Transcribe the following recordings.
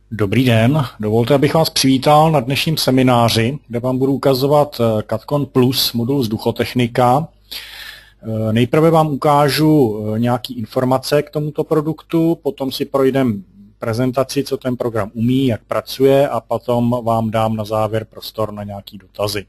Dobrý den, dovolte, abych vás přivítal na dnešním semináři, kde vám budu ukazovat Catcon Plus modul vzduchotechnika. Nejprve vám ukážu nějaké informace k tomuto produktu, potom si projdeme prezentaci, co ten program umí, jak pracuje a potom vám dám na závěr prostor na nějaké dotazy.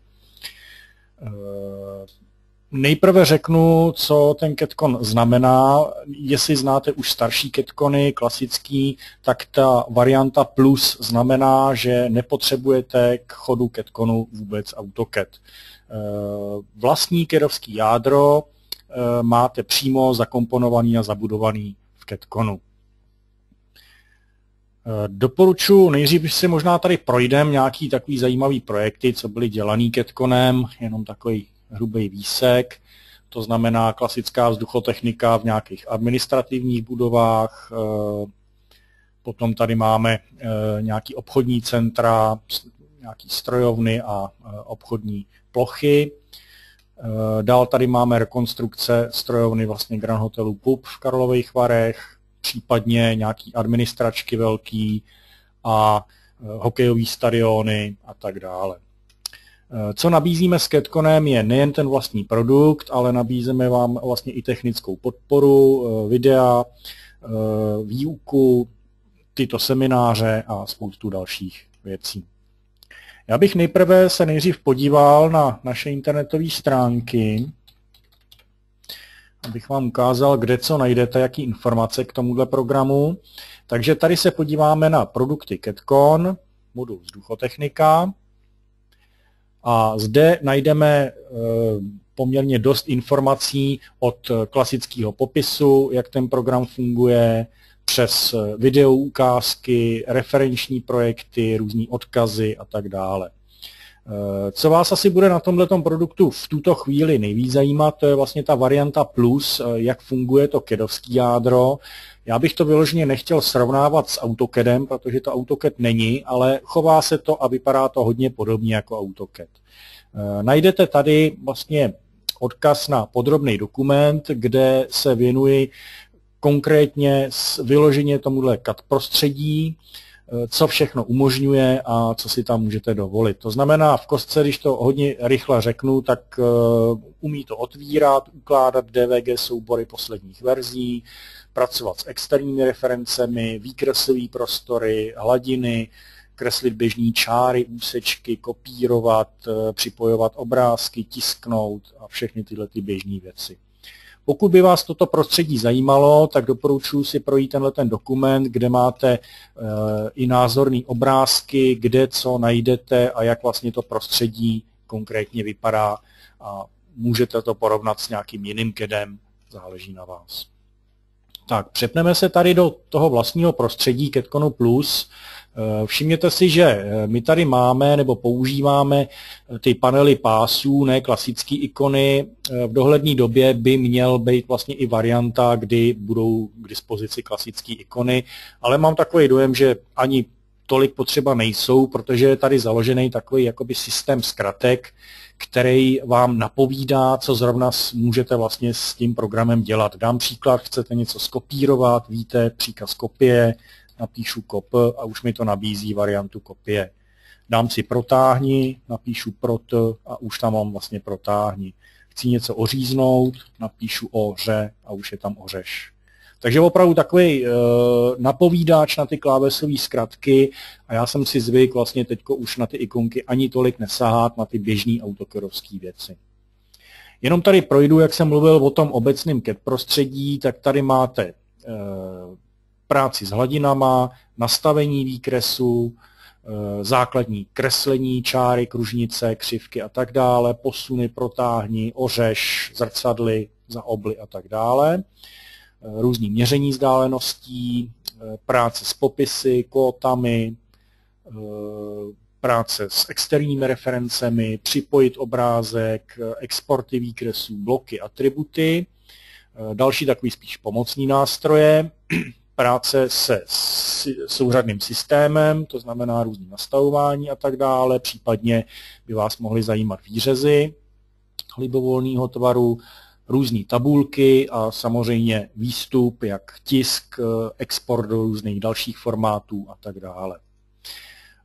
Nejprve řeknu, co ten Catcon znamená. Jestli znáte už starší Catcony, klasický, tak ta varianta Plus znamená, že nepotřebujete k chodu Catconu vůbec AutoCAD. Vlastní CADovský jádro máte přímo zakomponovaný a zabudovaný v Catconu. Doporučuji, nejdřív si možná tady projdeme nějaký takový zajímavý projekty, co byly dělaný Catconem, jenom takový hrubý výsek, to znamená klasická vzduchotechnika v nějakých administrativních budovách, potom tady máme nějaký obchodní centra, nějaký strojovny a obchodní plochy. Dál tady máme rekonstrukce strojovny vlastně Grand Hotelu PUB v Karlových Varech, případně nějaký administračky velký a hokejové stadiony a tak dále. Co nabízíme s Catconem je nejen ten vlastní produkt, ale nabízíme vám vlastně i technickou podporu, videa, výuku, tyto semináře a spoustu dalších věcí. Já bych nejprve se nejdřív podíval na naše internetové stránky, abych vám ukázal, kde co najdete, jaký informace k tomuhle programu. Takže tady se podíváme na produkty Catcon, modul vzduchotechnika. A zde najdeme poměrně dost informací od klasického popisu, jak ten program funguje, přes video ukázky, referenční projekty, různé odkazy a tak dále. Co vás asi bude na tomhletom produktu v tuto chvíli nejvíc zajímat, to je vlastně ta varianta Plus, jak funguje to CADovské jádro. Já bych to vyloženě nechtěl srovnávat s AutoCADem, protože to AutoCAD není, ale chová se to a vypadá to hodně podobně jako AutoCAD. Najdete tady vlastně odkaz na podrobný dokument, kde se věnuji konkrétně vyloženě tomuhle CAD prostředí, co všechno umožňuje a co si tam můžete dovolit. To znamená, v kostce, když to hodně rychle řeknu, tak umí to otvírat, ukládat DVG soubory posledních verzí, pracovat s externími referencemi, výkreslové prostory, hladiny, kreslit běžné čáry, úsečky, kopírovat, připojovat obrázky, tisknout a všechny tyhle běžné věci. Pokud by vás toto prostředí zajímalo, tak doporučuji si projít ten dokument, kde máte i názorné obrázky, kde co najdete a jak vlastně to prostředí konkrétně vypadá a můžete to porovnat s nějakým jiným CADem, záleží na vás. Tak, přepneme se tady do toho vlastního prostředí Catconu Plus. Všimněte si, že my tady máme nebo používáme ty panely pásů, ne klasické ikony. V dohledné době by měl být vlastně i varianta, kdy budou k dispozici klasické ikony, ale mám takový dojem, že ani tolik potřeba nejsou, protože je tady založený takový jakoby systém zkratek, který vám napovídá, co zrovna můžete vlastně s tím programem dělat. Dám příklad, chcete něco skopírovat, víte, příkaz kopie, napíšu cop a už mi to nabízí variantu kopie. Dám si protáhni, napíšu prot a už tam mám vlastně protáhni. Chci něco oříznout, napíšu oře a už je tam ořeš. Takže opravdu takový napovídáč na ty klávesové zkratky a já jsem si zvyk vlastně teďko už na ty ikonky ani tolik nesahat na ty běžné autocadovské věci. Jenom tady projdu, jak jsem mluvil o tom obecném CAD prostředí, tak tady máte práci s hladinama, nastavení výkresu, základní kreslení, čáry, kružnice, křivky a tak dále, posuny, protáhni, ořeš, zrcadly, zaobly a tak dále. Různý měření vzdáleností, práce s popisy, kvótami, práce s externími referencemi, připojit obrázek, exporty výkresů, bloky, atributy. Další takový spíš pomocný nástroje, práce se souřadným systémem, to znamená různý nastavování a tak dále, případně by vás mohly zajímat výřezy libovolného tvaru, různé tabulky a samozřejmě výstup, jak tisk, export do různých dalších formátů a tak dále.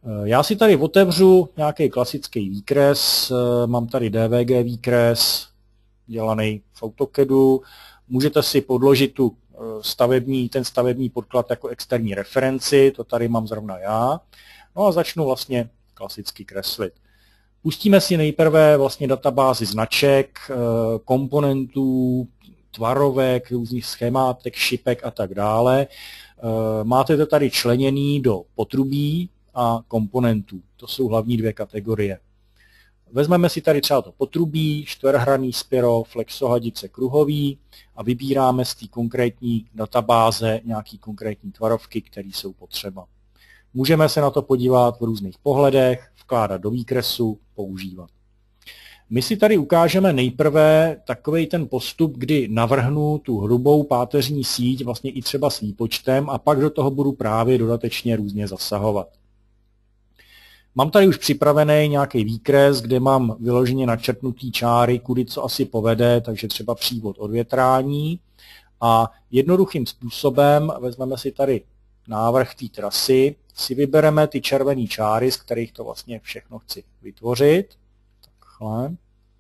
Já si tady otevřu nějaký klasický výkres, mám tady DVG výkres, dělaný v AutoCADu. Můžete si podložit ten stavební podklad jako externí referenci, to tady mám zrovna já. No a začnu vlastně klasicky kreslit. Pustíme si nejprve vlastně databázi značek, komponentů, tvarovek, různých schémátek, šipek a tak dále. Máte to tady členěný do potrubí a komponentů. To jsou hlavní dvě kategorie. Vezmeme si tady třeba to potrubí, čtverhranný spiro, flexohadice kruhový a vybíráme z té konkrétní databáze nějaký konkrétní tvarovky, které jsou potřeba. Můžeme se na to podívat v různých pohledech, vkládat do výkresu, používat. My si tady ukážeme nejprve takový ten postup, kdy navrhnu tu hrubou páteřní síť vlastně i třeba s výpočtem a pak do toho budu právě dodatečně různě zasahovat. Mám tady už připravený nějaký výkres, kde mám vyloženě načrtnutý čáry, kudy co asi povede, takže třeba přívod odvětrání. A jednoduchým způsobem vezmeme si tady návrh té trasy, si vybereme ty červené čáry, z kterých to vlastně všechno chci vytvořit. Takhle.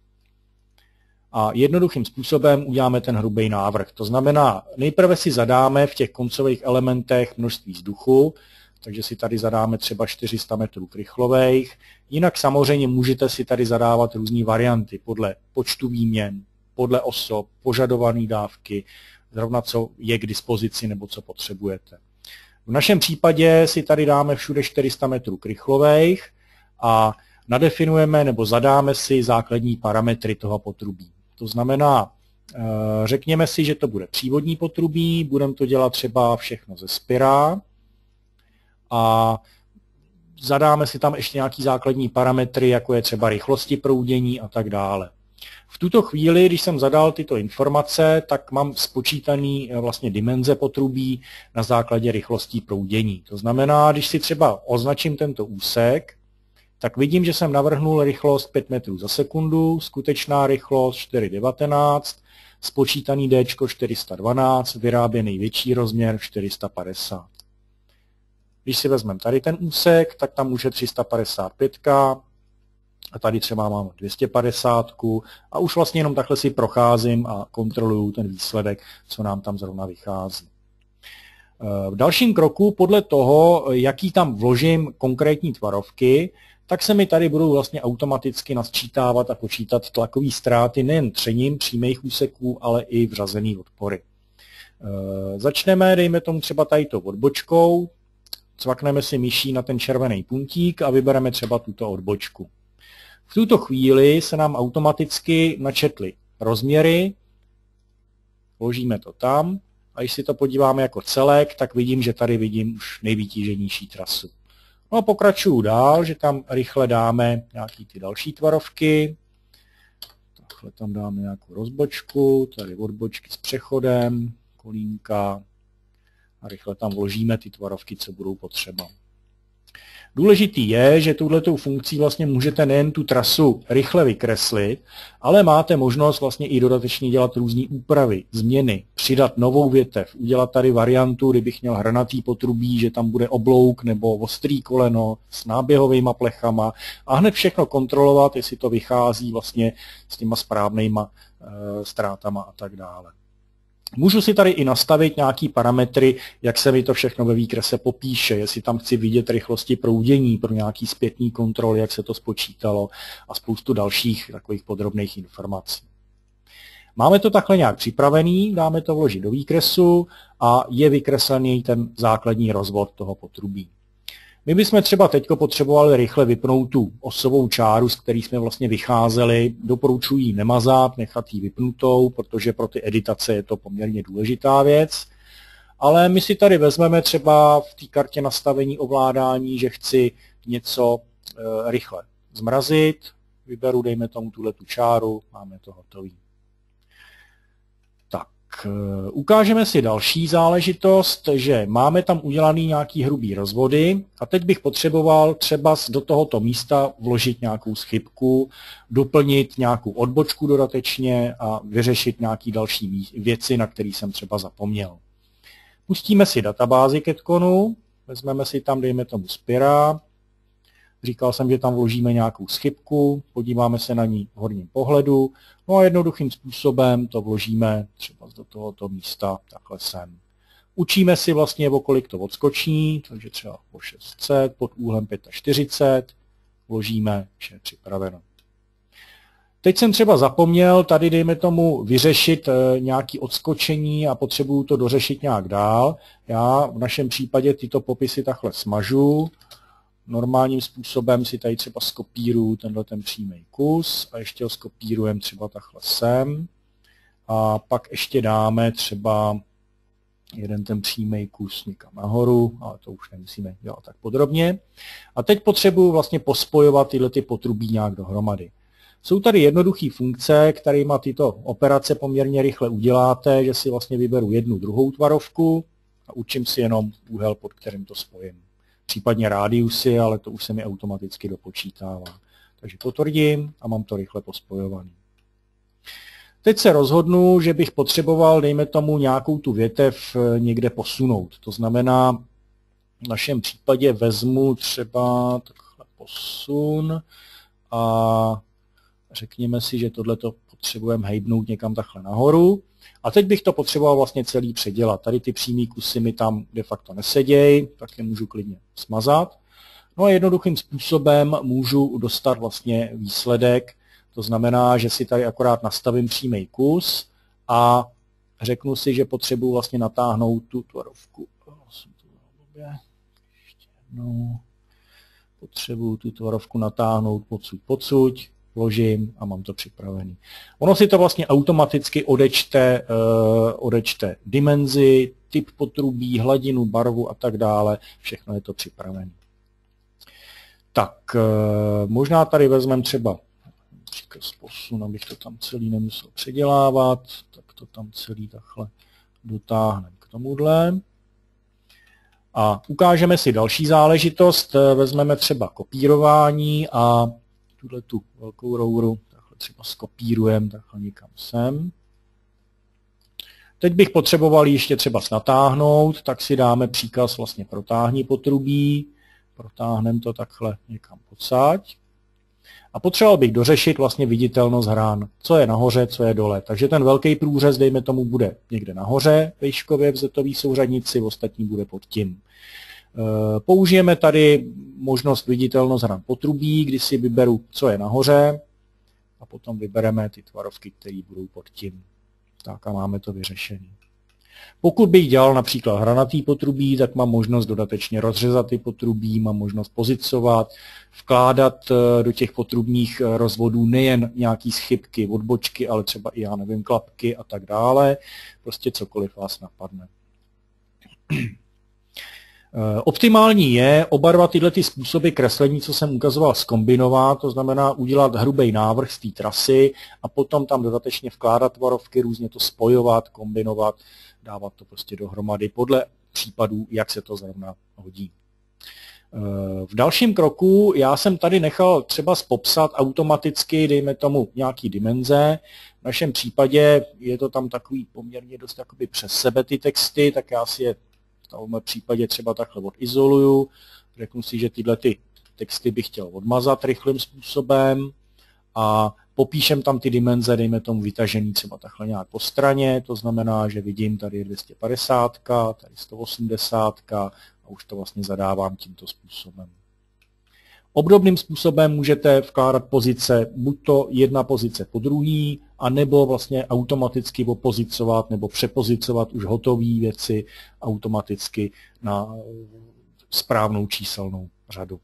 A jednoduchým způsobem uděláme ten hrubý návrh. To znamená, nejprve si zadáme v těch koncových elementech množství vzduchu, takže si tady zadáme třeba 400 metrů krychlových. Jinak samozřejmě můžete si tady zadávat různé varianty podle počtu výměn, podle osob, požadované dávky, zrovna co je k dispozici nebo co potřebujete. V našem případě si tady dáme všude 400 metrů krychlových a nadefinujeme nebo zadáme si základní parametry toho potrubí. To znamená, řekněme si, že to bude přívodní potrubí, budeme to dělat třeba všechno ze spira a zadáme si tam ještě nějaký základní parametry, jako je třeba rychlosti proudění a tak dále. V tuto chvíli, když jsem zadal tyto informace, tak mám spočítaný vlastně dimenze potrubí na základě rychlostí proudění. To znamená, když si třeba označím tento úsek, tak vidím, že jsem navrhnul rychlost 5 metrů za sekundu, skutečná rychlost 4,19, spočítaný D 412, vyráběný větší rozměr 450. Když si vezmeme tady ten úsek, tak tam už je 355 a tady třeba mám 250 a už vlastně jenom takhle si procházím a kontroluju ten výsledek, co nám tam zrovna vychází. V dalším kroku podle toho, jaký tam vložím konkrétní tvarovky, tak se mi tady budou vlastně automaticky nasčítávat a počítat tlakové ztráty nejen třením přímých úseků, ale i vřazený odpory. Začneme, dejme tomu třeba tady tou odbočkou, cvakneme si myší na ten červený puntík a vybereme třeba tuto odbočku. V tuto chvíli se nám automaticky načetly rozměry, vložíme to tam a když si to podíváme jako celek, tak vidím, že tady vidím už nejvytíženější trasu. No a pokračuju dál, že tam rychle dáme nějaký ty další tvarovky. Takhle tam dáme nějakou rozbočku, tady odbočky s přechodem, kolínka a rychle tam vložíme ty tvarovky, co budou potřeba. Důležitý je, že touhletou funkcí vlastně můžete nejen tu trasu rychle vykreslit, ale máte možnost vlastně i dodatečně dělat různé úpravy, změny, přidat novou větev, udělat tady variantu, kdybych měl hranatý potrubí, že tam bude oblouk nebo ostrý koleno s náběhovými plechama a hned všechno kontrolovat, jestli to vychází vlastně s těma správnýma ztrátama a tak dále. Můžu si tady i nastavit nějaký parametry, jak se mi to všechno ve výkrese popíše, jestli tam chci vidět rychlosti proudění pro nějaký zpětný kontrol, jak se to spočítalo a spoustu dalších takových podrobných informací. Máme to takhle nějak připravený, dáme to vložit do výkresu a je vykreslený ten základní rozvod toho potrubí. My bychom třeba teď potřebovali rychle vypnout tu osovou čáru, z který jsme vlastně vycházeli. Doporučuji ji nemazat, nechat ji vypnutou, protože pro ty editace je to poměrně důležitá věc. Ale my si tady vezmeme třeba v té kartě nastavení ovládání, že chci něco rychle zmrazit. Vyberu, dejme tomu tuhletu čáru, máme to hotový. Ukážeme si další záležitost, že máme tam udělaný nějaký hrubý rozvody a teď bych potřeboval třeba do tohoto místa vložit nějakou schybku, doplnit nějakou odbočku dodatečně a vyřešit nějaké další věci, na které jsem třeba zapomněl. Pustíme si databázi CADCONu, vezmeme si tam, dejme tomu Spira Říkal jsem, že tam vložíme nějakou schybku, podíváme se na ní v horním pohledu, no a jednoduchým způsobem to vložíme třeba do tohoto místa, takhle sem. Učíme si vlastně, o kolik to odskočí, takže třeba po 600, pod úhlem 45, vložíme, vše je připraveno. Teď jsem třeba zapomněl tady, dejme tomu, vyřešit nějaké odskočení a potřebuju to dořešit nějak dál. Já v našem případě tyto popisy takhle smažu. Normálním způsobem si tady třeba skopíruju tenhle ten přímý kus a ještě ho skopírujeme třeba takhle sem. A pak ještě dáme třeba jeden ten přímý kus někam nahoru, ale to už nemusíme dělat tak podrobně. A teď potřebuju vlastně pospojovat tyhle ty potrubí nějak dohromady. Jsou tady jednoduché funkce, kterými tyto operace poměrně rychle uděláte, že si vlastně vyberu jednu druhou tvarovku a učím si jenom úhel, pod kterým to spojím. Případně rádiusy, ale to už se mi automaticky dopočítává. Takže potvrdím a mám to rychle pospojovaný. Teď se rozhodnu, že bych potřeboval, dejme tomu, nějakou tu větev někde posunout. To znamená, v našem případě vezmu třeba takhle posun a řekněme si, že tohleto potřebujeme hejbnout někam takhle nahoru. A teď bych to potřeboval vlastně celý předělat. Tady ty přímý kusy mi tam de facto nesedějí, tak je můžu klidně smazat. No a jednoduchým způsobem můžu dostat vlastně výsledek. To znamená, že si tady akorát nastavím přímý kus a řeknu si, že potřebuji vlastně natáhnout tu tvarovku. Ještě jednou. Potřebuji tu tvarovku natáhnout pocud, vložím a mám to připravený. Ono si to vlastně automaticky odečte dimenzi, typ potrubí, hladinu, barvu a tak dále. Všechno je to připravené. Tak, možná tady vezmeme třeba příkaz posun, abych to tam celý nemusel předělávat, tak to tam celý takhle dotáhneme k tomuhle. A ukážeme si další záležitost, vezmeme třeba kopírování a tuhle tu velkou rouru takhle třeba skopírujeme takhle někam sem. Teď bych potřeboval ještě třeba natáhnout, tak si dáme příkaz vlastně protáhni potrubí, protáhneme to takhle někam odsaď. A potřeboval bych dořešit vlastně viditelnost hran, co je nahoře, co je dole. Takže ten velký průřez, dejme tomu, bude někde nahoře výškově v zetové souřadnici, ostatní bude pod tím. Použijeme tady možnost viditelnost hran potrubí, kdy si vyberu, co je nahoře, a potom vybereme ty tvarovky, které budou pod tím. Tak a máme to vyřešené. Pokud bych dělal například hranatý potrubí, tak mám možnost dodatečně rozřezat ty potrubí, mám možnost pozicovat, vkládat do těch potrubních rozvodů nejen nějaký schybky, odbočky, ale třeba i, já nevím, klapky a tak dále. Prostě cokoliv vás napadne. Optimální je oba dva tyhle ty způsoby kreslení, co jsem ukazoval, zkombinovat, to znamená udělat hrubý návrh z té trasy a potom tam dodatečně vkládat tvarovky, různě to spojovat, kombinovat, dávat to prostě dohromady podle případů, jak se to zrovna hodí. V dalším kroku já jsem tady nechal třeba popsat automaticky, dejme tomu, nějaký dimenze. V našem případě je to tam takový poměrně dost jakoby přes sebe ty texty, tak já si je v tomhle případě třeba takhle odizoluju. Řeknu si, že tyhle ty texty bych chtěl odmazat rychlým způsobem a popíšem tam ty dimenze, dejme tomu vytažený třeba takhle nějak po straně, to znamená, že vidím tady je 250, tady 180 a už to vlastně zadávám tímto způsobem. Obdobným způsobem můžete vkládat pozice, buď to jedna pozice po druhý, anebo vlastně automaticky opozicovat nebo přepozicovat už hotové věci automaticky na správnou číselnou řadu.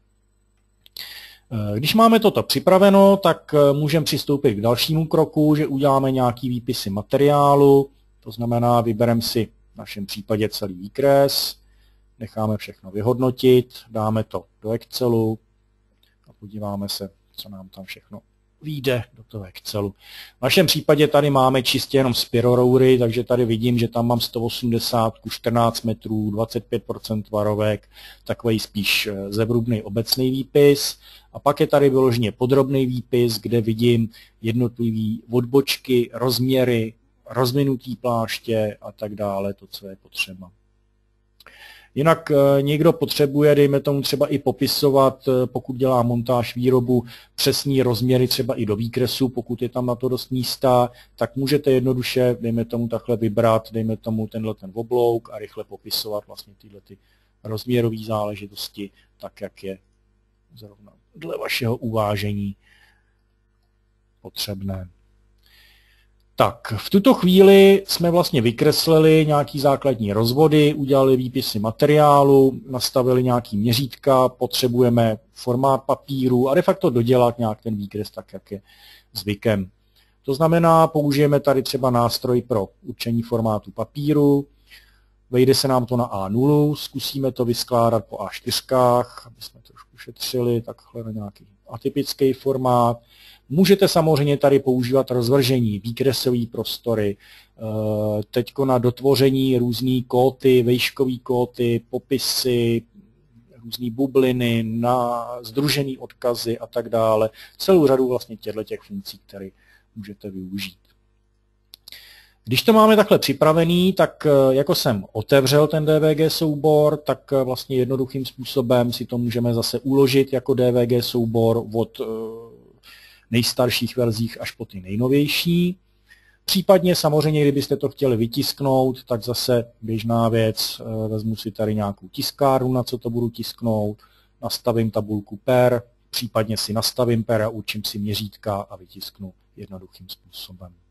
Když máme toto připraveno, tak můžeme přistoupit k dalšímu kroku, že uděláme nějaký výpisy materiálu, to znamená, vybereme si v našem případě celý výkres, necháme všechno vyhodnotit, dáme to do Excelu a podíváme se, co nám tam všechno vyjde do toho Excelu. V našem případě tady máme čistě jenom spiroroury, takže tady vidím, že tam mám 180, 14 metrů, 25% tvarovek, takový spíš zevrubný obecný výpis. A pak je tady vyloženě podrobný výpis, kde vidím jednotlivý odbočky, rozměry, rozvinutý pláště a tak dále, to, co je potřeba. Jinak někdo potřebuje, dejme tomu třeba i popisovat, pokud dělá montáž, výrobu, přesní rozměry třeba i do výkresu, pokud je tam na to dost místa, tak můžete jednoduše, dejme tomu takhle vybrat, dejme tomu ten oblouk a rychle popisovat vlastně tyhle ty rozměrové záležitosti, tak jak je zrovna dle vašeho uvážení potřebné. Tak, v tuto chvíli jsme vlastně vykreslili nějaký základní rozvody, udělali výpisy materiálu, nastavili nějaký měřítka, potřebujeme formát papíru a de facto dodělat nějak ten výkres tak, jak je zvykem. To znamená, použijeme tady třeba nástroj pro určení formátu papíru, vejde se nám to na A0, zkusíme to vyskládat po A4, aby jsme trošku šetřili, takhle na nějaký atypický formát. Můžete samozřejmě tady používat rozvržení, výkresové prostory, teďko na dotvoření různý kóty, vejškový kóty, popisy, různé bubliny, na sdružený odkazy a tak dále. Celou řadu vlastně těch funkcí, které můžete využít. Když to máme takhle připravený, tak jako jsem otevřel ten DVG soubor, tak vlastně jednoduchým způsobem si to můžeme zase uložit jako DVG soubor od nejstarších verzích až po ty nejnovější. Případně samozřejmě, kdybyste to chtěli vytisknout, tak zase běžná věc, vezmu si tady nějakou tiskárnu, na co to budu tisknout, nastavím tabulku per, případně si nastavím per a určím si měřítka a vytisknu jednoduchým způsobem.